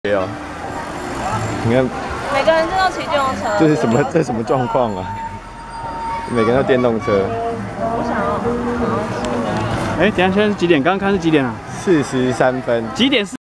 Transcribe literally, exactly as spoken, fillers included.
哦，你看， 每个人都要骑电动车。 这是什么？这是什么状况啊？每个人都电动车。 我想要，想要骑。 哎，等下现在是几点？刚刚看是几点啊？ 四十三分。 几点是？